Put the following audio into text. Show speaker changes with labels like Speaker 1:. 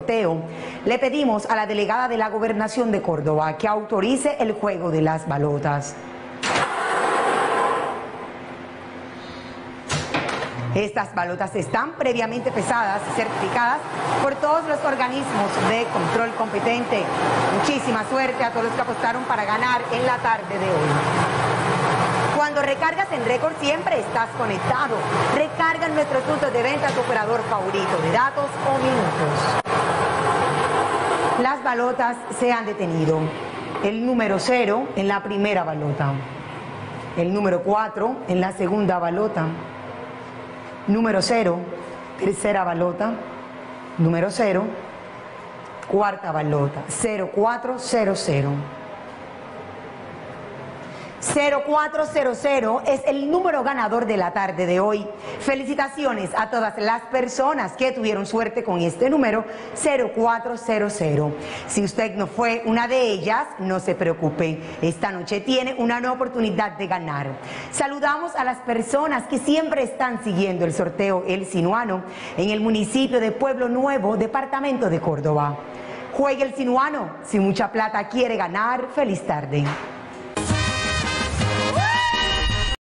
Speaker 1: sorteo, le pedimos a la delegada de la Gobernación de Córdoba que autorice el juego de las balotas. Estas balotas están previamente pesadas y certificadas por todos los organismos de control competente. Muchísima suerte a todos los que apostaron para ganar en la tarde de hoy. Cuando recargas en Récord siempre estás conectado. Recarga en nuestros puntos de venta tu operador favorito de datos o minutos. Las balotas se han detenido. El número 0 en la primera balota. El número 4 en la segunda balota. Número 0, tercera balota. Número 0, cuarta balota. 0400. 0400 es el número ganador de la tarde de hoy. Felicitaciones a todas las personas que tuvieron suerte con este número 0400. Si usted no fue una de ellas, no se preocupe. Esta noche tiene una nueva oportunidad de ganar. Saludamos a las personas que siempre están siguiendo el sorteo El Sinuano en el municipio de Pueblo Nuevo, departamento de Córdoba. Juegue el Sinuano. Si mucha plata quiere ganar, feliz tarde.